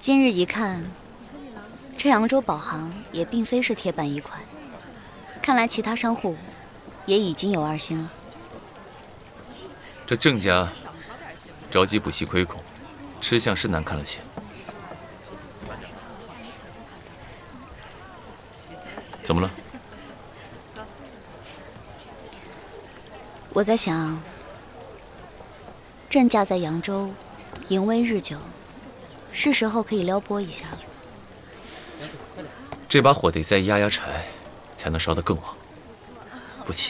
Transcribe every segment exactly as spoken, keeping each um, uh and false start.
今日一看，这扬州宝行也并非是铁板一块，看来其他商户也已经有二心了。 这郑家着急补齐亏空，吃相是难看了些。怎么了？ 我在想，郑家在扬州淫威日久，是时候可以撩拨一下了。 这把火得再压压柴，才能烧得更旺。不急。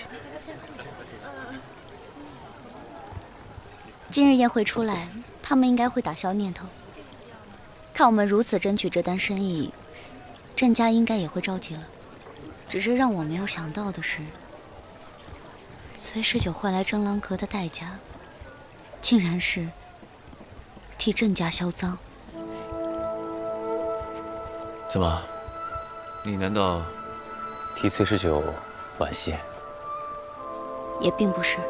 今日宴会出来，他们应该会打消念头。看我们如此争取这单生意，郑家应该也会着急了。只是让我没有想到的是，崔十九换来蟑螂阁的代价，竟然是替郑家销赃。 怎么？你难道替崔十九惋惜？ 也并不是。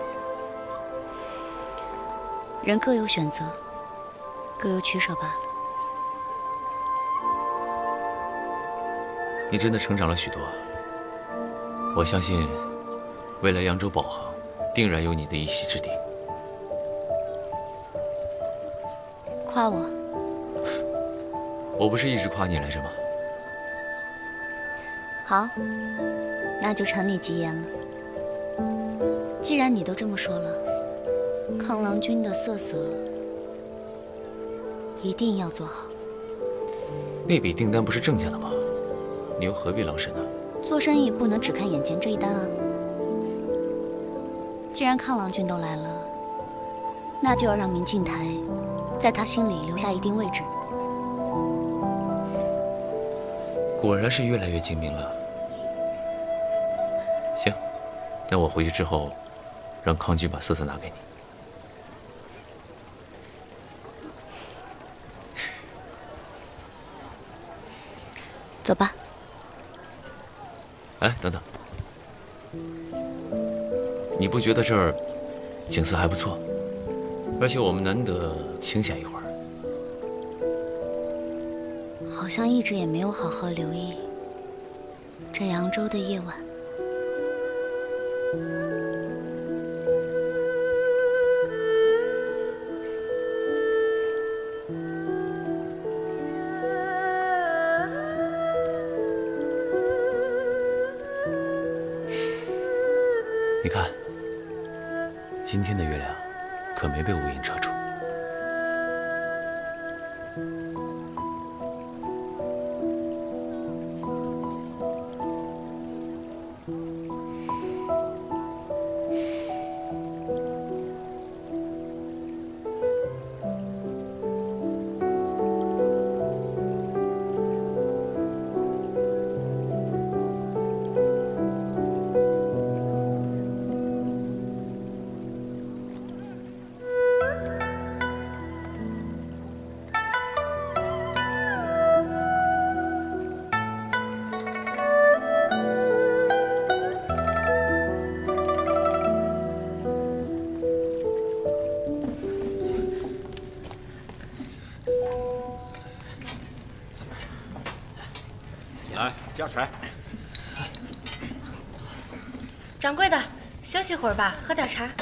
人各有选择，各有取舍罢了。 你真的成长了许多。我相信，未来扬州宝行定然有你的一席之地。 夸我？ 我不是一直夸你来着吗？ 好，那就承你吉言了。既然你都这么说了，康郎君的瑟瑟一定要做好。 那笔订单不是郑家的吗？你又何必劳神呢？ 做生意不能只看眼前这一单啊！既然康郎君都来了，那就要让明镜台在他心里留下一定位置。 果然是越来越精明了。行，那我回去之后，让康君把瑟瑟拿给你。 走吧。 哎，等等，你不觉得这儿景色还不错？而且我们难得清闲一会儿。 好像一直也没有好好留意这扬州的夜晚。 你看，今天的月亮可没被乌云遮住。 来加柴。 掌柜的，休息会儿吧，喝点茶。